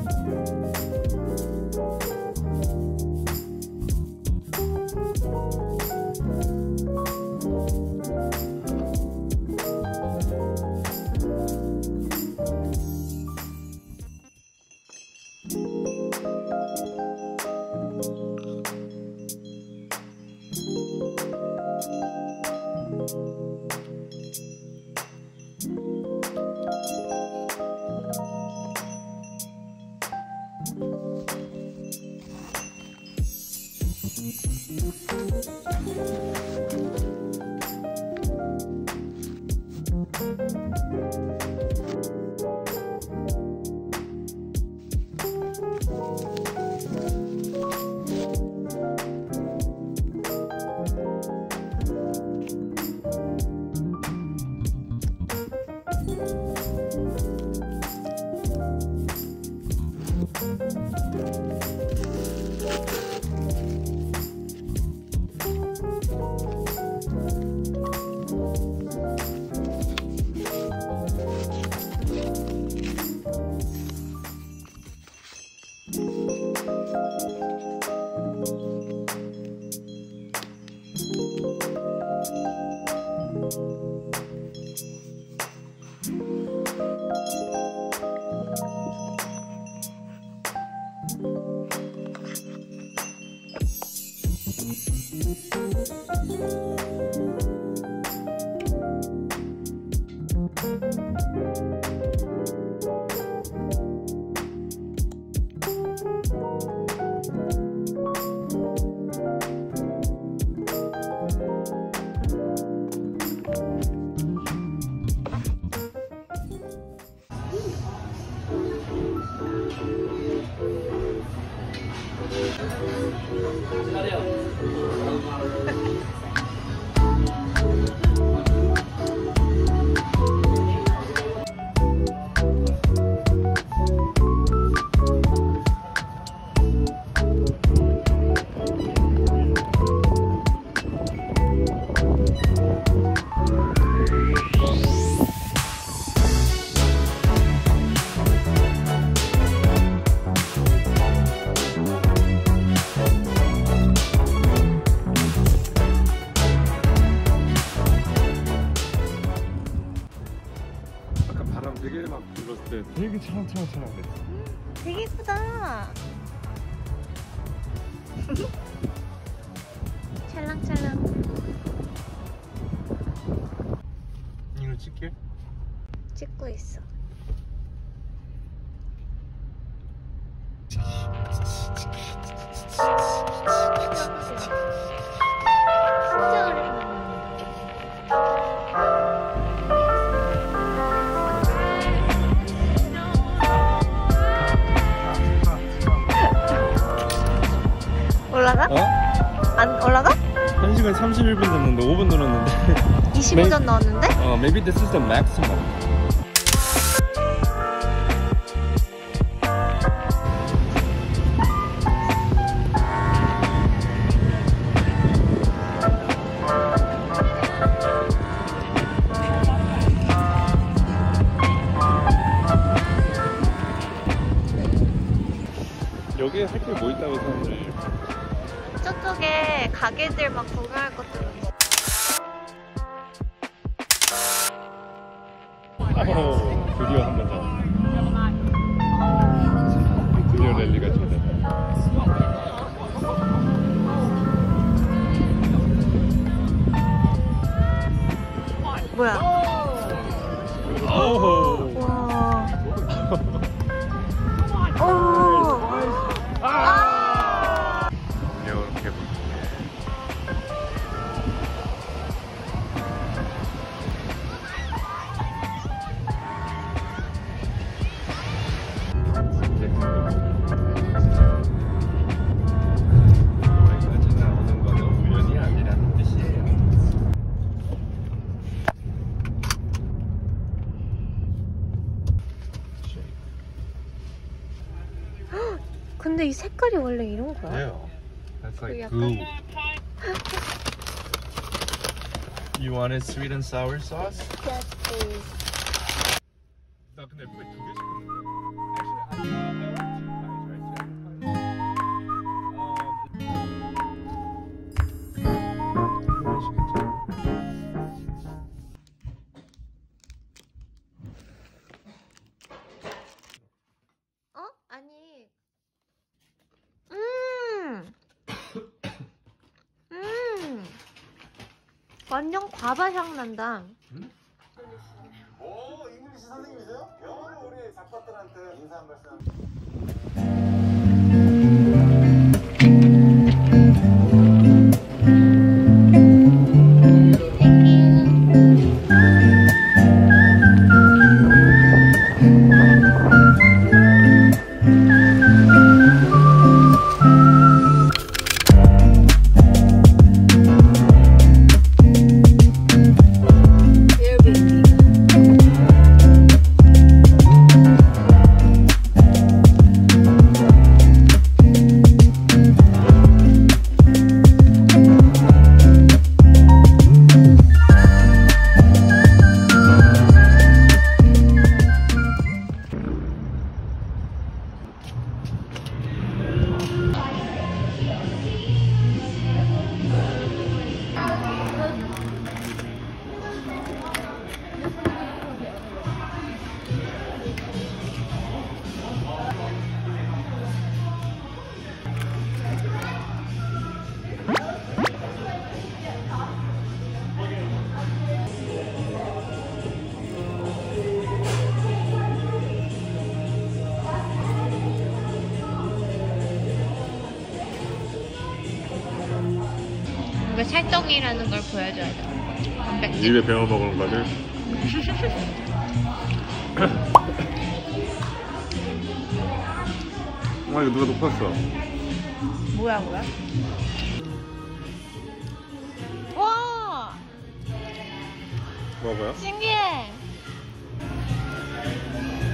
되게 막 불렀을 때 되게 찰랑찰랑찰랑해. 되게 예쁘다. 찰랑찰랑. 이거 찍게? 찍고 있어. 진짜 오랜만에. 올라가? 어? 안 올라가? 1시간 31분 됐는데 5분 늘었는데 25전 넣었는데? Maybe this is the maximum. 여기에 할 게 뭐 있다고 사람들이. 저쪽에 가게들 막 구경할 것들 있어. 드디어 한 번 더. 드디어 랠리가 되네. 뭐야? 오호. 와. 오. 아. 이렇게 볼게. 여기까지 나오는 거는 우연이 아니라는 뜻이에요. 근데 이 색깔이 원래 이런 거야? Yeah, that's like 약간- goo. You wanted sweet and sour sauce? Yes, please. 나 근데 왜 두 개 시켰는데? Actually, I want 완전 과바 향 난다. 오, 잉글리시 선생님이세요? 영어로 우리 작가들한테 인사 한 말씀. 이거 찰떡이라는 걸 보여줘야 돼. 단백질. 입에 베어 먹은 거를. 아 이거 누가 높았어? 뭐야? 와, 뭐야? 신기해.